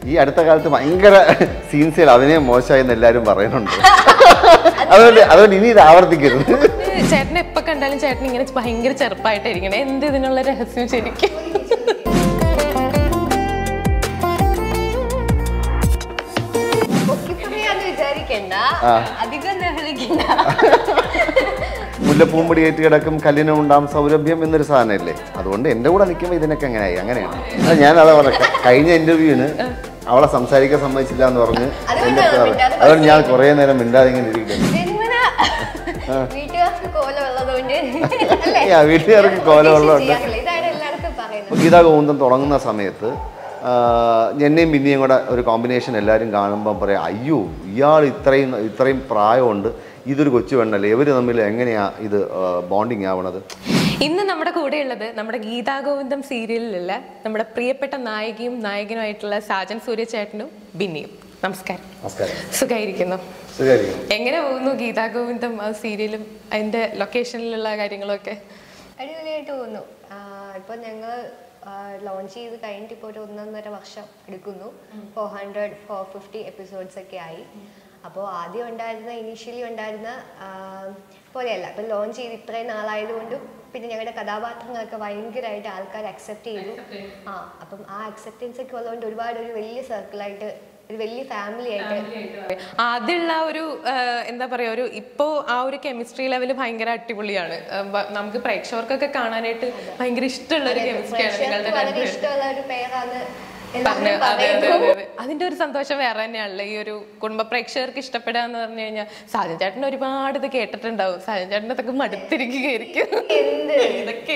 ഈ അടുത്ത കാലത്ത് ഭയങ്കര സീൻസിൽ അഭിനയം മോശമായെന്ന് എല്ലാവരും പറയുന്നുണ്ട്. അതുകൊണ്ട് ഇനി ഇത് ആവർത്തിക്കരുത്. ചേട്ടനെ എപ്പോ കണ്ടാലും ചേട്ടൻ ഇങ്ങനെ ഭയങ്കര ചെറുപ്പമായിട്ടായിരിക്കണേ. എന്ത് ഇതിനുള്ള രഹസ്യം ശരിക്കും? മുല്ലപ്പൂമ്പൊടി ഏറ്റ് കിടക്കും കല്ലിനും ഉണ്ടാകും സൗരഭ്യം എന്നൊരു സാധനമല്ലേ. അതുകൊണ്ട് എൻ്റെ കൂടെ നിൽക്കുമ്പോൾ ഇതിനൊക്കെ എങ്ങനെയായി? അങ്ങനെയാണ്. ഞാൻ അതാ പറഞ്ഞ കഴിഞ്ഞ ഇന്റർവ്യൂവിന് അവളെ സംസാരിക്കാൻ സമ്മതിച്ചില്ല എന്ന് പറഞ്ഞ് അതുകൊണ്ട് ഞാൻ കുറേ നേരം മിണ്ടാതെ ഇങ്ങനെ ഇരിക്കുന്നു. വീട്ടുകാർക്ക് കോലമുള്ളതുകൊണ്ട് ഗീതാ ഗോവിന്ദം തുടങ്ങുന്ന സമയത്ത് എന്നെയും പിന്നെയും കൂടെ ഒരു കോമ്പിനേഷൻ എല്ലാവരും കാണുമ്പം പറയാം, അയ്യോ ഇയാൾ ഇത്രയും പ്രായമുണ്ട്, ഇതൊരു കൊച്ചു പെണ്ണല്ലേ, ഇവർ തമ്മിൽ എങ്ങനെയാ ഇത് ബോണ്ടിങ് ആവണത്? ഇന്ന് നമ്മുടെ കൂടെ ഉള്ളത് നമ്മുടെ ഗീതാ ഗോവിന്ദം സീരിയലിലുള്ള നമ്മുടെ പ്രിയപ്പെട്ട നായികയും നായകനുമായിട്ടുള്ള സാജൻ സൂര്യ ചേട്ടനും ബിന്നിയും. നമസ്കാരം. നമസ്കാരം. സുഖായിരിക്കുന്നു? എങ്ങനെ പോകുന്നു ഗീതാ ഗോവിന്ദം ആ സീരിയലും അതിന്റെ ലൊക്കേഷനിലുള്ള കാര്യങ്ങളൊക്കെ? അടിപൊളിയായിട്ട് പോകുന്നു. ഇപ്പൊ ഞങ്ങൾ ലോഞ്ച് ചെയ്ത് കഴിഞ്ഞിട്ട് ഇപ്പോൾ ഒരു 1.5 വർഷം എടുക്കുന്നു. 450 എപ്പിസോഡ്സ് ഒക്കെ ആയി. അപ്പോൾ ആദ്യം ഇനീഷ്യലി ഉണ്ടായിരുന്ന പോലെയല്ല. ഇപ്പം ലോഞ്ച് ചെയ്ത് ഇത്രയും നാളായതുകൊണ്ടും പിന്നെ ഞങ്ങളുടെ കഥാപാത്രങ്ങളൊക്കെ ഭയങ്കരമായിട്ട് ആൾക്കാർ അക്സെപ്റ്റ് ചെയ്തു. അപ്പം ആ അക്സെപ്റ്റൻസ് ഒക്കെ ഉള്ളതുകൊണ്ട് ഒരുപാട് ഒരു വലിയ സർക്കിളായിട്ട് ഒരു വലിയ ഫാമിലി ആയിട്ട് ആദ്യമുള്ള ഒരു എന്താ പറയാ ഒരു ഇപ്പോ ആ ഒരു കെമിസ്ട്രി ലെവല് ഭയങ്കര അടിപൊളിയാണ്. നമുക്ക് പ്രേക്ഷകർക്കൊക്കെ കാണാനായിട്ട് ഭയങ്കര ഇഷ്ടമുള്ള ഒരു കെമിസ്ട്രിയാണ്. ഇഷ്ടമുള്ള ഒരു പേരാണ്. അതിന്റെ ഒരു സന്തോഷം വേറെ തന്നെയാണല്ലോ. ഈ ഒരു കുടുംബ പ്രേക്ഷകർക്ക് ഇഷ്ടപ്പെടുക എന്ന് പറഞ്ഞു കഴിഞ്ഞാൽ സാജൻ ചേട്ടൻ ഒരുപാട് ഇത് കേട്ടിട്ടുണ്ടാവും. സാജൻ ചേട്ടൻ ഇതൊക്കെ മടുത്തിരിക്കുകയായിരിക്കും. ഇതൊക്കെ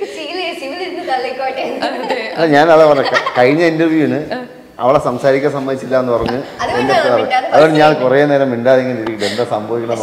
ഞാൻ അതാ പറഞ്ഞ കഴിഞ്ഞ ഇന്റർവ്യൂവിന് അവളെ സംസാരിക്കാൻ സമ്മതിച്ചില്ല എന്ന് പറഞ്ഞ് അതുകൊണ്ട് ഞാൻ കുറേ നേരം മിണ്ടാതെ ഇങ്ങനെ ഇരിക്കും. എന്താ സംഭവിക്കണം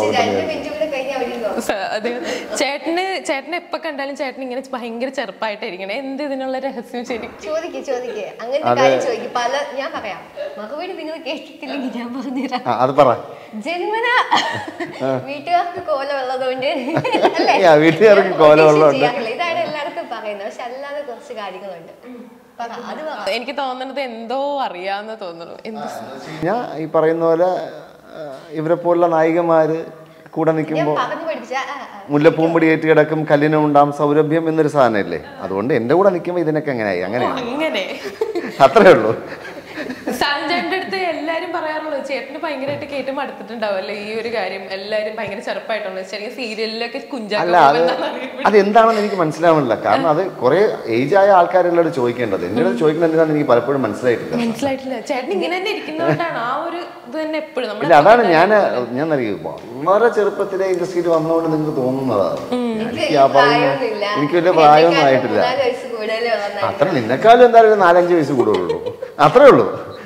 ചേട്ടനെ എപ്പോ കണ്ടാലും ചേട്ടൻ ഇങ്ങനെ ഭയങ്കര ചെറുപ്പമായിട്ടായിരിക്കണേ. എന്ത് ഇതിനുള്ള രഹസ്യം ശരിക്കും? ചോദിക്കേ അങ്ങനത്തെ കാര്യം ചോദിക്കും. പല ഞാൻ പറയാം, മറുപടി നിങ്ങൾ കേട്ടിട്ടില്ലെങ്കിൽ ഞാൻ പറഞ്ഞുതരാം. അത് പറ. ജന്മന വീട്ടുകാർക്ക് കോലമുള്ളതുകൊണ്ട് വീട്ടുകാർക്ക് കോലമുള്ളതുകൊണ്ട് ഇതാണ് എല്ലായിടത്തും പറയുന്നത്. പക്ഷെ അല്ലാതെ കുറച്ച് കാര്യങ്ങളുണ്ട്. എനിക്ക് തോന്നുന്നത് എന്തോ അറിയാന്ന് തോന്നുന്നു. ഞാൻ ഈ പറയുന്ന പോലെ ഇവരെ പോലുള്ള നായികമാര് കൂടെ നിൽക്കുമ്പോൾ മുല്ലപ്പൂമ്പൊടി ഏറ്റ് കിടക്കും കല്ലിനും ഉണ്ടാകും സൗരഭ്യം എന്നൊരു സാധനമല്ലേ. അതുകൊണ്ട് എൻ്റെ കൂടെ നിൽക്കുമ്പോൾ ഇതിനൊക്കെ എങ്ങനെയായി? അങ്ങനെയാണ്. അത്രേ ഉള്ളൂ. സാജന്റെ അടുത്ത് എല്ലാരും പറയാറുള്ളൂ ചേട്ടന് ഭയങ്കരമായിട്ട് കേട്ട് മടുത്തിട്ടുണ്ടാവല്ലേ ഈ ഒരു കാര്യം. എല്ലാരും ഭയങ്കര ചെറുപ്പമായിട്ടുള്ളത് ചെറിയ സീരിയലിലൊക്കെ അതെന്താണെന്ന് എനിക്ക് മനസ്സിലാവുന്നില്ല. കാരണം അത് കുറെ ഏജ് ആയ ആൾക്കാരെല്ലാം ചോദിക്കേണ്ടത്. എന്നോട് ചോദിക്കുന്നത് എന്താണെന്ന് എനിക്ക് പലപ്പോഴും മനസ്സിലായിട്ടില്ല. ചേട്ടൻ ഇങ്ങനെ തന്നെ ഇരിക്കുന്നതുകൊണ്ടാണ് ആ ഒരു ഇത് തന്നെ എപ്പോഴും. ഇല്ല, അതാണ് ഞാൻ അറിയുമോ വളരെ ചെറുപ്പത്തിലെ ഇൻഡസ്ട്രിയിൽ വന്നതുകൊണ്ട് നിങ്ങൾക്ക് തോന്നുന്നതാണ്. എനിക്ക് വലിയ പ്രായമൊന്നും ആയിട്ടില്ല. അത്ര നിന്നെക്കാളും എന്തായാലും 4-5 വയസ്സ് കൂടുതലുള്ളൂ. അത്രേ ഉള്ളൂ.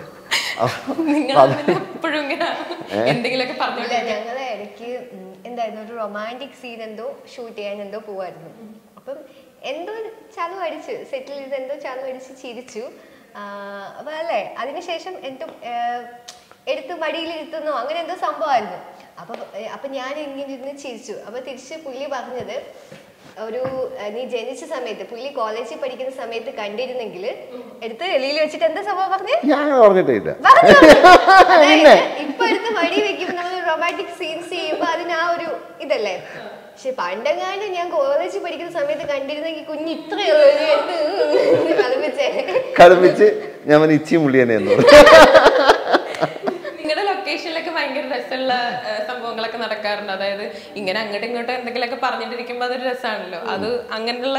ഞങ്ങളെ ഇടയ്ക്ക് എന്തായിരുന്നു ഒരു റൊമാൻറ്റിക് സീൻ എന്തോ ഷൂട്ട് ചെയ്യാൻ എന്തോ പോവായിരുന്നു. അപ്പം എന്തോ ചലു അടിച്ച് സെറ്റിൽ ചെയ്ത് എന്തോ ചലു അടിച്ച് ചിരിച്ചു. അപ്പൊ അല്ലേ അതിനുശേഷം എന്തോ എടുത്ത് മടിയിലിരുത്തുന്നോ അങ്ങനെ എന്തോ സംഭവമായിരുന്നു. അപ്പൊ ഞാൻ ഇങ്ങനെ ഇരുന്ന് ചിരിച്ചു. അപ്പൊ തിരിച്ച് പുള്ളി പറഞ്ഞത്, ഒരു നീ ജനിച്ച സമയത്ത് പുള്ളി കോളേജിൽ പഠിക്കുന്ന സമയത്ത് കണ്ടിരുന്നെങ്കിൽ എടുത്ത് വെളിയിൽ വെച്ചിട്ട് എന്താ സംഭവം പറഞ്ഞു ഇപ്പൊ എടുത്ത് മടി വെക്കുമ്പോ നമ്മൾ റൊമാൻറ്റിക് സീൻസ് ചെയ്യുമ്പോ അതിന് ആ ഒരു ഇതല്ലേ. പക്ഷെ പണ്ടെങ്ങാണ്ട് ഞാൻ കോളേജിൽ പഠിക്കുന്ന സമയത്ത് കണ്ടിരുന്നെങ്കിൽ കുഞ്ഞ് ഇത്രയോ കളിപ്പിച്ച് ഞാൻ ഇച്ചി മുള്ളിയനെ. നിങ്ങളുടെ ലൊക്കേഷനിലൊക്കെ ഭയങ്കര രസമുള്ള സംഭവങ്ങളൊക്കെ നടക്കാറുണ്ട്. അതായത് ഇങ്ങനെ അങ്ങോട്ടും ഇങ്ങോട്ടും എന്തെങ്കിലുമൊക്കെ പറഞ്ഞിട്ടിരിക്കുമ്പോ അതൊരു രസമാണല്ലോ. അത് അങ്ങനെയുള്ള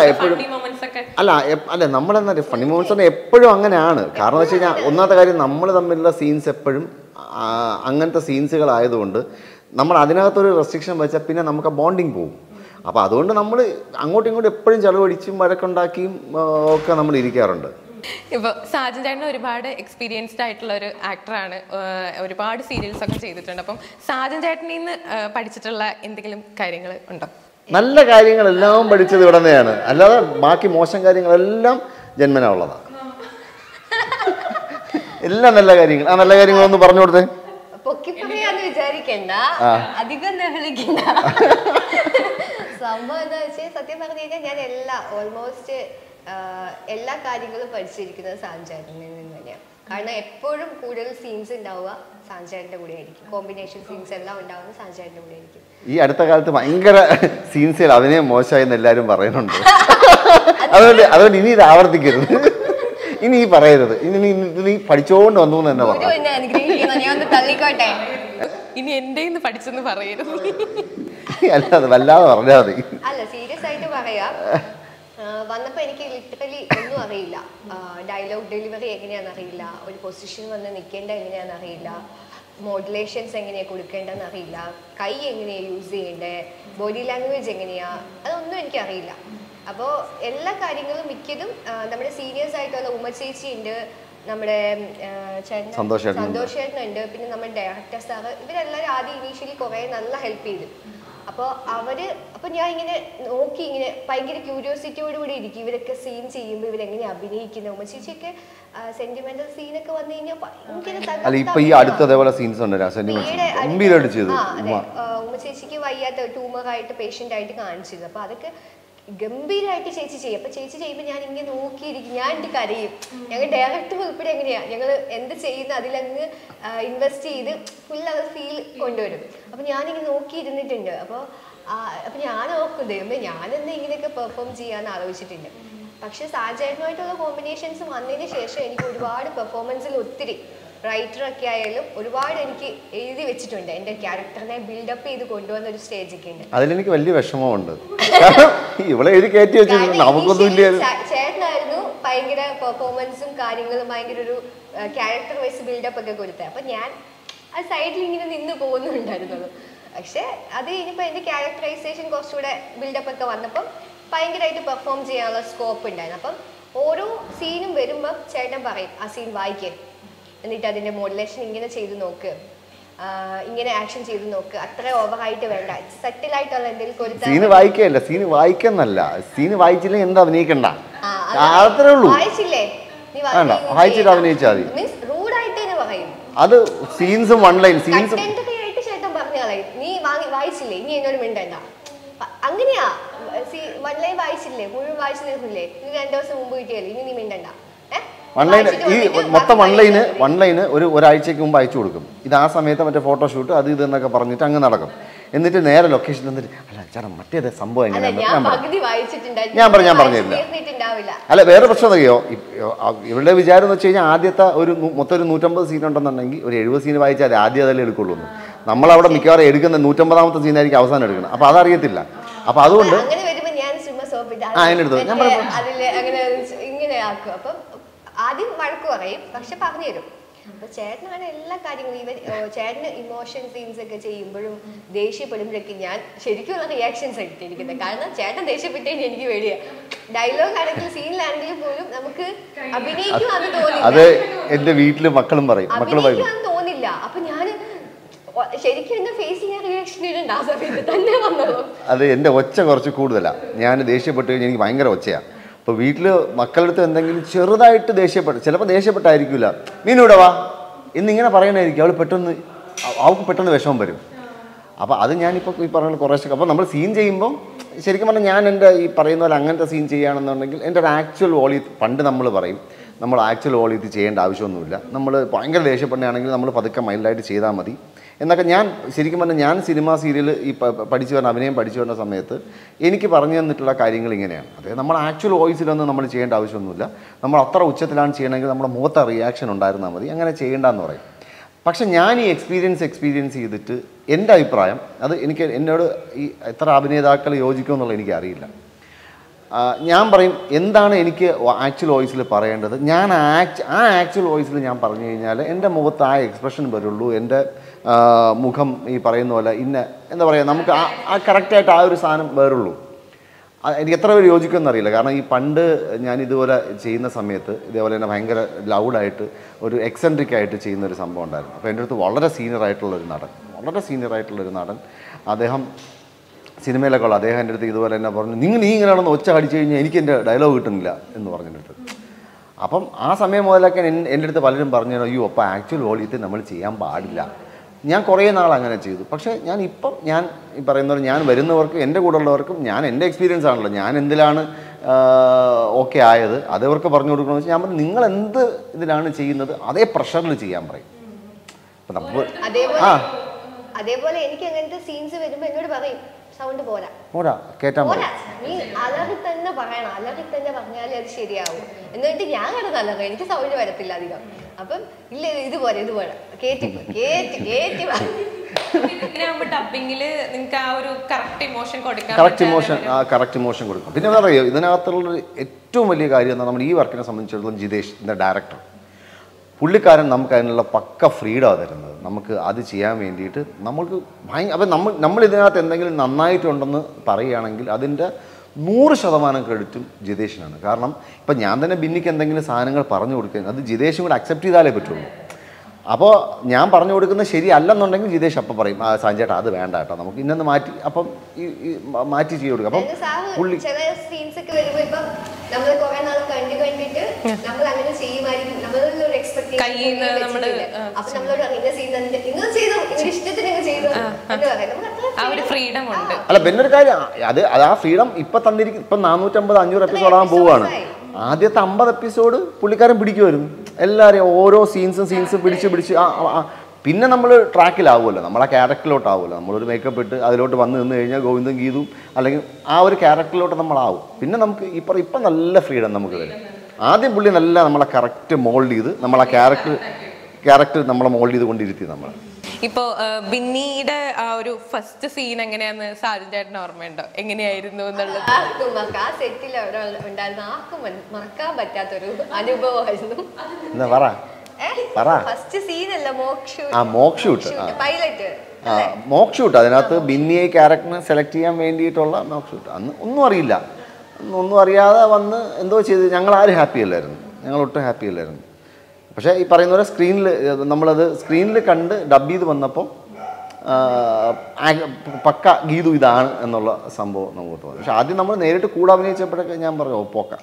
അല്ല നമ്മളെന്നാ ഫണ്ണി മൊമെന്റ്സ് എപ്പോഴും അങ്ങനെയാണ്. കാരണം എന്ന് വെച്ച് കഴിഞ്ഞാൽ ഒന്നാമത്തെ കാര്യം നമ്മൾ തമ്മിലുള്ള സീൻസ് എപ്പോഴും അങ്ങനത്തെ സീൻസുകളായതുകൊണ്ട് നമ്മൾ അതിനകത്തൊരു റെസ്ട്രിക്ഷൻ വെച്ചാൽ പിന്നെ നമുക്ക് ആ ബോണ്ടിങ് പോകും. അപ്പോൾ അതുകൊണ്ട് നമ്മൾ അങ്ങോട്ടും ഇങ്ങോട്ടും എപ്പോഴും ചെലവഴിച്ചും വഴക്കുണ്ടാക്കിയും ഒക്കെ നമ്മൾ ഇരിക്കാറുണ്ട്. ഇപ്പോൾ സാജൻ ചേട്ടൻ ഒരുപാട് എക്സ്പീരിയൻസ്ഡ് ആയിട്ടുള്ള ഒരു ആക്ടറാണ്. ഒരുപാട് സീരിയൽസ് ഒക്കെ ചെയ്തിട്ടുണ്ട്. അപ്പം സാജൻ ചേട്ടനിൽ നിന്ന് പഠിച്ചിട്ടുള്ള എന്തെങ്കിലും കാര്യങ്ങൾ ഉണ്ടോ? നല്ല കാര്യങ്ങളെല്ലാം പഠിച്ചത് ഇവിടെ തന്നെയാണ്. അല്ലാതെ ബാക്കി മോശം കാര്യങ്ങളെല്ലാം ജന്മനാ ഉള്ളതാണ്. എല്ലാം നല്ല കാര്യങ്ങൾ. ആ നല്ല കാര്യങ്ങളൊന്ന് പറഞ്ഞു കൊടുത്തേ. പൊക്കി പറയാന്ന് വിചാരിക്കണ്ട, അധികം നെഹളിക്കണ്ട. സംഭവം എന്താ വെച്ചാൽ സത്യം പറഞ്ഞു കഴിഞ്ഞാൽ ഞാൻ ഓൾമോസ്റ്റ് എല്ലാ കാര്യങ്ങളും പഠിച്ചിരിക്കുന്നത് സാജൻ ചേട്ടനിൽ നിന്ന് തന്നെയാണ്. കാരണം എപ്പോഴും കൂടുതൽ സീൻസ് ഉണ്ടാവുക സാഞ്ചാരിന്റെ കൂടെ ആയിരിക്കും. കോമ്പിനേഷൻ സീൻസ് എല്ലാം ഉണ്ടാവുന്നത് സാഞ്ചാരിന്റെ കൂടെ ആയിരിക്കും. ഈ അടുത്ത കാലത്ത് ഭയങ്കര സീൻസിൽ അഭിനയം മോശമായെന്ന് എല്ലാവരും പറയുന്നുണ്ട്. അതുകൊണ്ട് ഇനി ഇത് ആവർത്തിക്കരുത്, ഇനി ഈ പറയരുത്, നീ പഠിച്ചോണ്ട് വന്നു എന്ന് തന്നെ പറഞ്ഞു. ഇനി എന്റെ പഠിച്ചെന്ന് പറയരുത്. അല്ലാതെ വല്ലാതെ പറഞ്ഞാൽ മതി. അല്ല, സീരിയസ് ആയിട്ട് പറയാ, വന്നപ്പോ എനിക്ക് ലിറ്ററലി ഒന്നും അറിയില്ല. ഡയലോഗ് ഡെലിവറി എങ്ങനെയാണെന്ന് അറിയില്ല, ഒരു പൊസിഷൻ വന്ന് നിൽക്കേണ്ട എങ്ങനെയാണെന്ന് അറിയില്ല, മോഡുലേഷൻസ് എങ്ങനെയാ കൊടുക്കേണ്ടതെന്ന് അറിയില്ല, കൈ എങ്ങനെയാ യൂസ് ചെയ്യേണ്ടത്, ബോഡി ലാംഗ്വേജ് എങ്ങനെയാ, അതൊന്നും എനിക്കറിയില്ല. അപ്പോൾ എല്ലാ കാര്യങ്ങളും മിക്കതും നമ്മുടെ സീനിയേഴ്സ് ആയിട്ടുള്ള ഉമ്മ ചേച്ചി ഉണ്ട്, നമ്മുടെ സന്തോഷ് ചേട്ടനുണ്ട്, പിന്നെ നമ്മുടെ ഡയറക്ടർ സാറ്, ഇവരെല്ലാവരും ആദ്യം ഇനീഷ്യലി കുറേ നല്ല ഹെൽപ്പ് ചെയ്തു. അപ്പോൾ ഞാൻ ഇങ്ങനെ നോക്കി, ഇങ്ങനെ ഭയങ്കര ക്യൂരിയോസിറ്റിയോടുകൂടി ഇരിക്കും ഇവരൊക്കെ സീൻ ചെയ്യുമ്പോൾ ഇവരെങ്ങനെ അഭിനയിക്കുന്നത്. ഉമ്മ ചേച്ചിയൊക്കെ സെന്റിമെന്റൽ സീനൊക്കെ വന്നു കഴിഞ്ഞാൽ ഉമ്മ ചേച്ചിക്ക് വയ്യാത്ത ട്യൂമറായിട്ട് പേഷ്യന്റ് ആയിട്ട് കാണിച്ചിരുന്നു. അപ്പൊ അതൊക്കെ ഗംഭീരമായിട്ട് ചേച്ചി ചെയ്യും. അപ്പൊ ചേച്ചി ചെയ്യുമ്പോൾ ഞാൻ ഇങ്ങനെ നോക്കിയിരിക്കും, ഞാൻ എൻ്റെ കരയും. ഞങ്ങൾ ഡയറക്ടർ ഉൾപ്പെടെ എങ്ങനെയാ ഞങ്ങൾ എന്ത് ചെയ്യുന്ന അതിലങ്ങ് ഇൻവെസ്റ്റ് ചെയ്ത് ഫുൾ അത് ഫീൽ കൊണ്ടുവരും. അപ്പൊ ഞാനിങ്ങനെ നോക്കിയിരുന്നിട്ടുണ്ട്. അപ്പോൾ ഞാൻ ഓർക്കും, ദൈവമേ ഞാനെന്താ ഇങ്ങനെയൊക്കെ പെർഫോം ചെയ്യാന്ന് ആലോചിച്ചിട്ടുണ്ട്. പക്ഷെ സാജേട്ടനുമായിട്ടുള്ള കോമ്പിനേഷൻസ് വന്നതിന് ശേഷം എനിക്ക് ഒരുപാട് പെർഫോമൻസിൽ ഒത്തിരി റൈറ്ററൊക്കെ ആയാലും ഒരുപാട് എനിക്ക് എഴുതി വെച്ചിട്ടുണ്ട്. എൻ്റെ ക്യാരക്ടറിനെ ബിൽഡപ്പ് ചെയ്ത് കൊണ്ടുവന്ന ഒരു സ്റ്റേജൊക്കെ ഉണ്ട്. അതിലെനിക്ക് വലിയ വിഷമമുണ്ട്. ചേട്ടനായിരുന്നു ഭയങ്കര പെർഫോമൻസും കാര്യങ്ങളും ഭയങ്കര ഒരു ക്യാരക്ടർ വൈസ് ബിൽഡപ്പ് ഒക്കെ കൊടുത്തത്. അപ്പൊ ഞാൻ ആ സൈഡിൽ ഇങ്ങനെ നിന്ന് പോകുന്നുണ്ടായിരുന്നുള്ളൂ. പക്ഷെ അത് കഴിഞ്ഞപ്പോൾ എൻ്റെ ക്യാരക്ടറൈസേഷൻ കുറച്ചുകൂടെ ബിൽഡപ്പ് ഒക്കെ വന്നപ്പം ഭയങ്കരമായിട്ട് പെർഫോം ചെയ്യാനുള്ള സ്കോപ്പ് ഉണ്ടായിരുന്നു. അപ്പം ഓരോ സീനും വരുമ്പം ചേട്ടൻ പറയും ആ സീൻ വായിക്കേ, എന്നിട്ട് അതിന്റെ മോഡുലേഷൻ ഇങ്ങനെ ചെയ്ത് നോക്ക്, ഇങ്ങനെ ആക്ഷൻ ചെയ്ത് നോക്ക്, അത്ര ഓവറായിട്ട് വേണ്ട, സെറ്റിൽ ആയിട്ടുള്ള എന്തെങ്കിലും സീന് വായിക്കല്ല, സീന് വായിക്കുന്നല്ല, സീന് വായിച്ചില്ലെങ്കിൽ എന്താ അഭിനയിക്കണ്ട, വായിച്ചില്ലേ വായിച്ചിട്ട് അഭിനയിച്ചാൽ മതി. മീൻസ് റൂഡായിട്ട് തന്നെ പറയും. അത് സീൻസും വൺ ലൈൻ സീൻസും ആയിട്ട് ചേട്ടൻ പറഞ്ഞു കളയും, നീ വായിച്ചില്ലേ ഇനി എന്നോട് മിണ്ടണ്ട. അങ്ങനെയാ, വൺ ലൈൻ വായിച്ചില്ലേ, മുഴുവൻ വായിച്ചു തീർന്നില്ലേ, നീ 2 ദിവസം മുമ്പ് കിട്ടിയല്ലേ, ഇനി നീ മിണ്ടണ്ട. ഈ മൊത്തം വൺ ലൈന് ഒരാഴ്ചക്ക് മുമ്പ് അയച്ചു കൊടുക്കും. ഇത് ആ സമയത്ത് മറ്റേ ഫോട്ടോഷൂട്ട് അത് ഇതെന്നൊക്കെ പറഞ്ഞിട്ട് അങ്ങ് നടക്കും. എന്നിട്ട് നേരെ ലൊക്കേഷൻ എന്നിട്ട് അല്ല ചേട്ടാ മറ്റേത് സംഭവം എങ്ങനെയാണ് ഞാൻ പറഞ്ഞില്ല. അല്ല വേറെ പ്രശ്നം എന്നറിയോ, ഇവരുടെ വിചാരം എന്ന് വെച്ച് കഴിഞ്ഞാൽ ആദ്യത്തെ മൊത്തം ഒരു 150 സീൻ ഉണ്ടെന്നുണ്ടെങ്കിൽ ഒരു 70 സീൻ വായിച്ചാൽ ആദ്യം അതല്ലേ എടുക്കുള്ളൂ. നമ്മളവിടെ മിക്കവാറും എടുക്കുന്ന 150ാമത്തെ സീനായിരിക്കും അവസാനം എടുക്കണം. അപ്പൊ അതറിയത്തില്ല. അപ്പൊ അതുകൊണ്ട് അതിനെടുത്തു ഞാൻ ഇങ്ങനെ ആക്കും. അപ്പം ആദ്യം വഴക്ക് പറയും, പക്ഷെ പറഞ്ഞുതരും. അപ്പൊ ചേട്ടനാണ് എല്ലാ കാര്യങ്ങളും. ചേട്ടന് ഇമോഷൻ സീൻസ് ഒക്കെ ചെയ്യുമ്പോഴും ദേഷ്യപ്പെടുമ്പോഴൊക്കെ ഞാൻ ശരിക്കുള്ള റിയാക്ഷൻസ് എടുത്തിരിക്കുന്നത്. കാരണം ചേട്ടൻ ദേഷ്യപ്പെട്ടതിന് എനിക്ക് പേടിയാ. ഡയലോഗ് ആണെങ്കിലും സീനിലാണെങ്കിലും പോലും നമുക്ക് അഭിനയിക്കുവാന്ന് തോന്നില്ല. അത് എന്റെ വീട്ടില് മക്കളും പറയും, അഭിനയിക്കുവാന്ന് തോന്നില്ല. അപ്പൊ ഞാൻ ശരിക്കും എന്റെ ഫേസിൽ റിയാക്ഷൻ ഇടണ്ട ആ സമയത്ത് തന്നെ വന്നോളൂ. അത് എന്റെ ഒച്ച കുറച്ച് കൂടുതലാണ്. ഞാൻ ദേഷ്യപ്പെട്ട് കഴിഞ്ഞാൽ എനിക്ക് ഭയങ്കര ഒച്ചയാണ്. അപ്പോൾ വീട്ടിൽ മക്കളടുത്ത് എന്തെങ്കിലും ചെറുതായിട്ട് ചിലപ്പോൾ ദേഷ്യപ്പെട്ടായിരിക്കില്ല, മീനൂടെ വാ എന്നിങ്ങനെ പറയണായിരിക്കും. അവൾക്ക് പെട്ടെന്ന് വിഷമം വരും. അപ്പോൾ അത് ഞാനിപ്പോൾ ഈ പറഞ്ഞ കുറേശ്ശൊക്കെ അപ്പോൾ നമ്മൾ സീൻ ചെയ്യുമ്പം ശരിക്കും പറഞ്ഞാൽ ഞാൻ എൻ്റെ ഈ പറയുന്ന പോലെ അങ്ങനത്തെ സീൻ ചെയ്യുകയാണെന്നുണ്ടെങ്കിൽ എൻ്റെ ഒരു ആക്ച്വൽ വോളിയത്ത് പണ്ട് നമ്മൾ പറയും നമ്മൾ ആക്ച്വൽ വോളിയത്ത് ചെയ്യേണ്ട ആവശ്യമൊന്നുമില്ല, നമ്മൾ ഭയങ്കര ദേഷ്യപ്പെടുകയാണെങ്കിൽ നമ്മൾ പതുക്കെ മൈൽഡായിട്ട് ചെയ്താൽ മതി എന്നൊക്കെ. ഞാൻ ശരിക്കും പറഞ്ഞാൽ ഞാൻ സിനിമ സീരിയൽ ഈ പഠിച്ചു വരുന്ന അഭിനയം പഠിച്ചു വരുന്ന സമയത്ത് എനിക്ക് പറഞ്ഞു തന്നിട്ടുള്ള കാര്യങ്ങൾ ഇങ്ങനെയാണ്. അതായത് നമ്മൾ ആക്ച്വൽ വോയിസിലൊന്നും നമ്മൾ ചെയ്യേണ്ട ആവശ്യമൊന്നുമില്ല, നമ്മൾ അത്ര ഉച്ചത്തിലാണ് ചെയ്യണമെങ്കിൽ നമ്മുടെ മുഖത്ത് റിയാക്ഷൻ ഉണ്ടായിരുന്നാൽ മതി, അങ്ങനെ ചെയ്യേണ്ടെന്ന് പറയും. പക്ഷെ ഞാൻ ഈ എക്സ്പീരിയൻസ് ചെയ്തിട്ട് എൻ്റെ അഭിപ്രായം അത് എന്നോട് ഈ എത്ര അഭിനേതാക്കൾ യോജിക്കുമെന്നുള്ളത് എനിക്കറിയില്ല. ഞാൻ പറയും എന്താണ് എനിക്ക് ആക്ച്വൽ വോയിസിൽ പറയേണ്ടത്. ഞാൻ ആ ആക്ച്വൽ വോയിസിൽ ഞാൻ പറഞ്ഞു കഴിഞ്ഞാൽ എൻ്റെ മുഖത്ത് ആ എക്സ്പ്രഷൻ വരുള്ളൂ, എൻ്റെ മുഖം ഈ പറയുന്ന പോലെ എന്താ പറയുക നമുക്ക് ആ കറക്റ്റായിട്ട് ആ ഒരു സാധനം വേറുള്ളൂ. എനിക്ക് എത്ര പേര് യോജിക്കുമെന്നറിയില്ല. കാരണം ഈ പണ്ട് ഞാൻ ഇതുപോലെ ചെയ്യുന്ന സമയത്ത് ഇതേപോലെ തന്നെ ഭയങ്കര ലൗഡായിട്ട് ഒരു എക്സെൻട്രിക് ആയിട്ട് ചെയ്യുന്നൊരു സംഭവം ഉണ്ടായിരുന്നു. അപ്പോൾ എൻ്റെ അടുത്ത് വളരെ സീനിയറായിട്ടുള്ളൊരു നടൻ അദ്ദേഹം സിനിമയിലൊക്കെ ഉള്ള അദ്ദേഹം എൻ്റെ അടുത്ത് ഇതുപോലെ തന്നെ പറഞ്ഞു, നീ ഇങ്ങനെയാണെന്ന് ഒച്ച അടിച്ചു കഴിഞ്ഞാൽ എനിക്ക് എൻ്റെ ഡയലോഗ് കിട്ടുന്നില്ല എന്ന് പറഞ്ഞിട്ട്. അപ്പം ആ സമയം മുതലൊക്കെ എൻ്റെ അടുത്ത് പലരും പറഞ്ഞു, അയ്യോ അപ്പോൾ ആക്ച്വൽ വോളിയത്തിൽ നമ്മൾ ചെയ്യാൻ പാടില്ല. ഞാൻ കുറേ നാൾ അങ്ങനെ ചെയ്തു. പക്ഷേ ഞാൻ ഈ പറയുന്ന പോലെ ഞാൻ വരുന്നവർക്കും എൻ്റെ കൂടെ ഉള്ളവർക്കും എൻ്റെ എക്സ്പീരിയൻസ് ആണല്ലോ, ഞാൻ എന്തിലാണ് ഓക്കെ ആയത്. അതവർക്ക് പറഞ്ഞു കൊടുക്കണമെന്ന് വെച്ചാൽ ഞാൻ പറഞ്ഞു നിങ്ങൾ എന്ത് ഇതിലാണ് ചെയ്യുന്നത് അതേ പ്രഷറിൽ ചെയ്യാൻ പറയും. അപ്പം നമ്മൾ അതേപോലെ എനിക്ക് അങ്ങനത്തെ സീൻസ് വരുമ്പോൾ എന്നോട് പറയും സൗണ്ട് പോരാ കേട്ടാൻ പോരാ, നീ അലറി തന്നെ പറയണം, അലറി തന്നെ പറഞ്ഞാലേ അത് ശരിയാവും. എന്നിട്ട് ഞാൻ കിടന്ന് അലറി, എനിക്ക് സൗണ്ട് വരത്തില്ല അധികം. അപ്പം ഇല്ല ഇതുപോലെ കേറ്റി ഡബിങ്ങില് നിങ്ങൾക്ക് ആ ഒരു കറക്റ്റ് ഇമോഷൻ കൊടുക്കാം. കറക്റ്റ് ഇമോഷൻ കൊടുക്കും. പിന്നെ എന്താ പറയുക, ഇതിനകത്തുള്ള ഏറ്റവും വലിയ കാര്യം എന്നാൽ നമ്മൾ ഈ വർക്കിനെ സംബന്ധിച്ചിടത്തോളം ജിതേഷ് എന്ന ഡയറക്ടർ, പുള്ളിക്കാരൻ നമുക്ക് അതിനുള്ള പക്ക ഫ്രീഡമാണ് തരുന്നത്. നമുക്ക് അത് ചെയ്യാൻ വേണ്ടിയിട്ട് നമുക്ക് അപ്പം നമ്മൾ ഇതിനകത്ത് എന്തെങ്കിലും നന്നായിട്ടുണ്ടെന്ന് പറയുകയാണെങ്കിൽ അതിൻ്റെ 100% ക്രെഡിറ്റും ജിതേഷിനാണ്. കാരണം ഇപ്പം ഞാൻ തന്നെ ബിന്നിക്ക് എന്തെങ്കിലും സാധനങ്ങൾ പറഞ്ഞു കൊടുക്കുക, അത് ജിതേഷും കൂടെ അക്സെപ്റ്റ് ചെയ്താലേ പറ്റുള്ളൂ. അപ്പോൾ ഞാൻ പറഞ്ഞു കൊടുക്കുന്നത് ശരിയല്ലെന്നുണ്ടെങ്കിൽ ജിതേഷ് അപ്പം പറയും സാഞ്ചേട്ടാ അത് വേണ്ട കേട്ടോ, നമുക്ക് ഇന്നൊന്ന് മാറ്റി അപ്പം മാറ്റി ചെയ്ത് കൊടുക്കും. അപ്പം പുള്ളി ചില സീൻസ് ഒക്കെ വരുമ്പോൾ ഇപ്പം നമ്മൾ കുറെ നാൾ കണ്ടിട്ട് നമ്മൾ അങ്ങനെ ചെയ്യുമായിരിക്കും, നമ്മളൊരു എക്സ്പെക്ടേഷൻ അപ്പൊ നമ്മളോട് ഇന്ന സീൻ നിങ്ങൾ ചെയ്തു, നിങ്ങളുടെ ഇഷ്ടത്തിന് ചെയ്തു എന്ന് പറയാം. ആ ഒരു ഫ്രീഡം ഉണ്ട്. അല്ല പിന്നെ ഒരു കാര്യം അത് ആ ഫ്രീഡം ഇപ്പൊ തന്നിരിക്കും. ഇപ്പം 450-500 എപ്പിസോഡ് ആകാൻ പോവുകയാണ്. ആദ്യത്തെ 50 എപ്പിസോഡ് പുള്ളിക്കാരൻ പിടിക്കുമായിരുന്നു എല്ലാവരെയും, ഓരോ സീൻസും പിടിച്ച് പിന്നെ നമ്മൾ ട്രാക്കിലാവുമല്ലോ, നമ്മൾ ആ ക്യാരക്ടറിലോട്ടാവുമല്ലോ. നമ്മളൊരു മേക്കപ്പ് ഇട്ട് അതിലോട്ട് വന്ന് നിന്ന് കഴിഞ്ഞാൽ ഗോവിന്ദൻ ഗീതും അല്ലെങ്കിൽ ആ ഒരു ക്യാരക്ടറിലോട്ട് നമ്മളാവും. പിന്നെ നമുക്ക് ഇപ്പം നല്ല ഫ്രീഡം നമുക്ക് വരും. ആദ്യം പുള്ളി നല്ല നമ്മളെ കറക്റ്റ് മോൾഡ് ചെയ്ത് നമ്മളെ ക്യാരക്ടർ നമ്മളെ മോൾഡ് ചെയ്ത് കൊണ്ടിരുത്തി നമ്മൾ. ഇപ്പോ ബിന്നിയുടെ ആ ഒരു ഫസ്റ്റ് സീൻ എങ്ങനെയാന്ന് സാജൻ ചേട്ടന് ഓർമ്മയുണ്ടോ? എങ്ങനെയായിരുന്നു എന്നുള്ളത്? ആ സെറ്റിൽ ഉണ്ടായിരുന്ന ആർക്കും മറക്കാൻ പറ്റാത്തൊരു അനുഭവമായിരുന്നു. ഫസ്റ്റ് സീനല്ല മോക്ക് ഷൂട്ട്. അതിനകത്ത് ബിന്നിയെ ക്യാരക്ടറിനെ സെലക്ട് ചെയ്യാൻ വേണ്ടിയിട്ടുള്ള മോക്ക് ഷൂട്ട്. അന്ന് ഒന്നും അറിയാതെ വന്ന് എന്തോ ചെയ്ത് ഞങ്ങൾ ആരും ഹാപ്പി അല്ലായിരുന്നു, ഞങ്ങൾ ഒട്ടും ഹാപ്പി അല്ലായിരുന്നു. പക്ഷേ ഈ പറയുന്ന പോലെ നമ്മളത് സ്ക്രീനിൽ കണ്ട് ഡബ് ചെയ്ത് വന്നപ്പോൾ പക്ക ഗീതു ഇതാണ് എന്നുള്ള സംഭവം നമുക്ക് തോന്നി. പക്ഷെ ആദ്യം നമ്മൾ നേരിട്ട് കൂടെ അഭിനയിച്ചപ്പോഴൊക്കെ ഞാൻ പറഞ്ഞു പോക്ക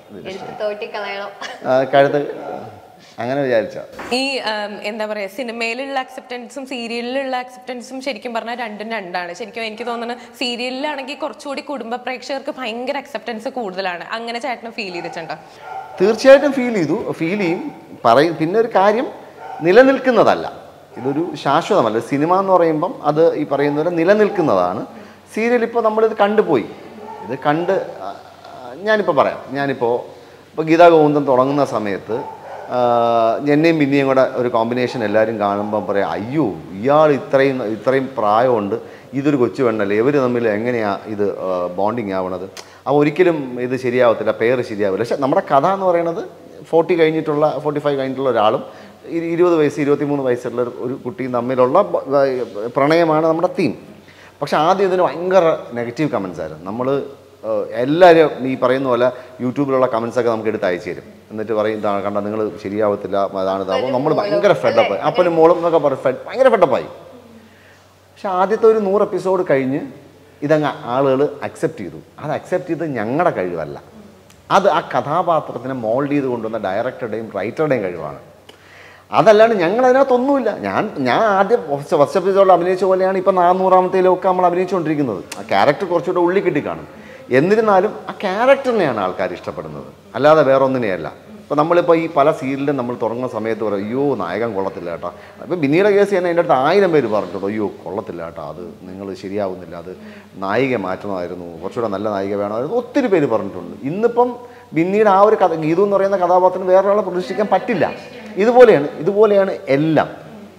കഴുത്ത് അങ്ങനെ വിചാരിച്ച. ഈ എന്താ പറയുക, സിനിമയിലുള്ള അക്സെപ്റ്റൻസും സീരിയലിലുള്ള അക്സെപ്റ്റൻസും ശരിക്കും പറഞ്ഞാൽ രണ്ടാണ്. ശരിക്കും എനിക്ക് തോന്നുന്നത് സീരിയലിലാണെങ്കിൽ കുറച്ചുകൂടി കുടുംബ പ്രേക്ഷകർക്ക് ഭയങ്കര അക്സെപ്റ്റൻസ് കൂടുതലാണ്. അങ്ങനെ ചേട്ടന് ഫീൽ ചെയ്തിട്ടുണ്ടോ? തീർച്ചയായിട്ടും ഫീൽ ചെയ്യും. പിന്നെ ഒരു കാര്യം നിലനിൽക്കുന്നതല്ല, ഇതൊരു ശാശ്വതമല്ല. സിനിമ എന്ന് പറയുമ്പം അത് ഈ പറയുന്ന പോലെ നിലനിൽക്കുന്നതാണ്. സീരിയൽ ഇപ്പോൾ നമ്മളിത് കണ്ടുപോയി, ഇത് കണ്ട് ഞാനിപ്പോൾ പറയാം. ഇപ്പോൾ ഗീതാ ഗോവിന്ദൻ തുടങ്ങുന്ന സമയത്ത് എന്നെയും ബിന്നിയും കൂടെ ഒരു കോമ്പിനേഷൻ എല്ലാവരും കാണുമ്പം പറയാം, അയ്യോ ഇയാൾ ഇത്രയും പ്രായമുണ്ട്, ഇതൊരു കൊച്ചു പെണ്ണല്ലേ, ഇവർ തമ്മിൽ എങ്ങനെയാണ് ഇത് ബോണ്ടിങ് ആവണത്? അപ്പോൾ ഒരിക്കലും ഇത് ശരിയാവത്തില്ല, പേര് ശരിയാവില്ല. പക്ഷെ നമ്മുടെ കഥ എന്ന് പറയുന്നത് 45 കഴിഞ്ഞിട്ടുള്ള ഒരാളും 20 വയസ്സ് 23 വയസ്സുള്ള ഒരു കുട്ടിയും തമ്മിലുള്ള പ്രണയമാണ് നമ്മുടെ തീം. പക്ഷെ ആദ്യം ഇതിന് ഭയങ്കര നെഗറ്റീവ് കമൻസ് ആയിരുന്നു. നമ്മൾ എല്ലാവരും ഈ പറയുന്ന പോലെ യൂട്യൂബിലുള്ള കമൻസൊക്കെ നമുക്ക് എടുത്ത് അയച്ചു തരും. എന്നിട്ട് പറയും ഇതാണ് കണ്ട നിങ്ങൾ ശരിയാവത്തില്ല, ഇതാവും. നമ്മൾ ഭയങ്കര ഫെഡപ്പായി, അപ്പനും മോളും എന്നൊക്കെ പറയും ഭയങ്കര ഫെഡപ്പായി. പക്ഷെ ആദ്യത്തെ ഒരു 100 എപ്പിസോഡ് കഴിഞ്ഞ് ഇതങ്ങ് ആളുകൾ അക്സെപ്റ്റ് ചെയ്തു. അത് അക്സെപ്റ്റ് ചെയ്ത് ഞങ്ങളുടെ കഴിവല്ല, അത് ആ കഥാപാത്രത്തിനെ മോൾഡ് ചെയ്ത് കൊണ്ടുവന്ന ഡയറക്ടറുടെയും റൈറ്ററുടെയും കഴിവാണ്. അതല്ലാണ്ട് ഞങ്ങൾ അതിനകത്തൊന്നുമില്ല. ഞാൻ ആദ്യം ഫസ്റ്റ് എപ്പിസോഡിൽ അഭിനയിച്ച പോലെയാണ് ഇപ്പം 400-ാമത്തേലൊക്കെ നമ്മൾ അഭിനയിച്ചുകൊണ്ടിരിക്കുന്നത്. ആ ക്യാരക്ടർ കുറച്ചുകൂടെ ഉള്ളി കിട്ടി കാണും. എന്നിരുന്നാലും ആ ക്യാരക്ടറിനെയാണ് ആൾക്കാർ ഇഷ്ടപ്പെടുന്നത്, അല്ലാതെ വേറെ ഒന്നിനെയല്ല. ഇപ്പോൾ നമ്മളിപ്പോൾ ഈ പല സീരിയലും നമ്മൾ തുടങ്ങുന്ന സമയത്ത് പറയും അയ്യോ നായകൻ കൊള്ളത്തില്ല കേട്ടോ. ഇപ്പോൾ ബിന്നിയുടെ കേസ് തന്നെ എൻ്റെ അടുത്ത് 1000 പേര് പറഞ്ഞിട്ടുണ്ട് അയ്യോ കൊള്ളത്തില്ല കേട്ടോ, അത് നിങ്ങൾ ശരിയാവുന്നില്ല, അത് നായിക മാറ്റണമായിരുന്നു, കുറച്ചുകൂടെ നല്ല നായിക വേണമായിരുന്നു, ഒത്തിരി പേര് പറഞ്ഞിട്ടുണ്ട്. ഇന്നിപ്പം ബിന്നിയുടെ ആ ഒരു ഗീതു എന്ന് പറയുന്ന കഥാപാത്രം വേറൊരാളെ പ്രതീക്ഷിക്കാൻ പറ്റില്ല. ഇതുപോലെയാണ് എല്ലാം.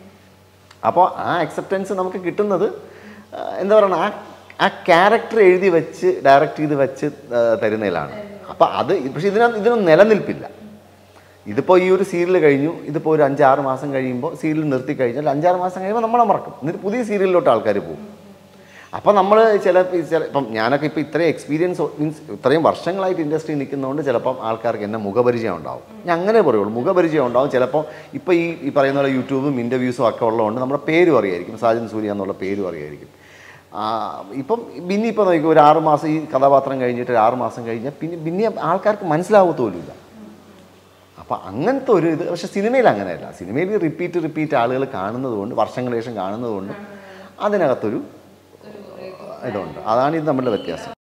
അപ്പോൾ ആ അക്സെപ്റ്റൻസ് നമുക്ക് കിട്ടുന്നത് എന്താ പറയുക, ആ ക്യാരക്ടർ എഴുതി വെച്ച് ഡയറക്റ്റ് ചെയ്ത് വെച്ച് തരുന്നതിലാണ്. അപ്പോൾ അത് പക്ഷേ ഇതിനൊന്നും നിലനിൽപ്പില്ല. ഇതിപ്പോൾ ഈ ഒരു സീരിയൽ കഴിഞ്ഞു, ഇതിപ്പോൾ ഒരു 5-6 മാസം കഴിയുമ്പോൾ സീരിയൽ നിർത്തി കഴിഞ്ഞാൽ 5-6 മാസം കഴിയുമ്പോൾ നമ്മളെ മറക്കും. എന്നിട്ട് പുതിയ സീരിയലിലോട്ട് ആൾക്കാർ പോകും. അപ്പോൾ നമ്മൾ ഇപ്പം ഞാനൊക്കെ ഇപ്പോൾ ഇത്രയും എക്സ്പീരിയൻസ് മീൻസ് ഇത്രയും വർഷങ്ങളായിട്ട് ഇൻഡസ്ട്രി നിൽക്കുന്നതുകൊണ്ട് ചിലപ്പം ആൾക്കാർക്ക് എന്നെ മുഖപരിചയം ഉണ്ടാവും. ഞാൻ അങ്ങനെ പറയുള്ളൂ, മുഖപരിചയം ഉണ്ടാവും. ചിലപ്പോൾ ഇപ്പോൾ ഈ പറയുന്ന പോലെ യൂട്യൂബും ഇൻ്റർവ്യൂസും ഒക്കെ ഉള്ളതുകൊണ്ട് നമ്മുടെ പേരും അറിയായിരിക്കും, സാജൻ സൂര്യ എന്നുള്ള പേരും അറിയായിരിക്കും. ഇപ്പം ബിന്നി ഇപ്പോൾ നോക്കും ഒരു 6 മാസം ഈ കഥാപാത്രം കഴിഞ്ഞിട്ട് 6 മാസം കഴിഞ്ഞാൽ പിന്നെ ആൾക്കാർക്ക് മനസ്സിലാവത്തോലുമില്ല. അപ്പോൾ അങ്ങനത്തെ ഒരു ഇത്. പക്ഷേ സിനിമയിൽ അങ്ങനെയല്ല. സിനിമയിൽ റിപ്പീറ്റ് ആളുകൾ കാണുന്നത് കൊണ്ട്, വർഷങ്ങൾക്ക് ശേഷം കാണുന്നത് കൊണ്ട് അതിനകത്തൊരു ഇതുണ്ട്. അതാണ് ഇത് തമ്മിലുള്ള വ്യത്യാസം.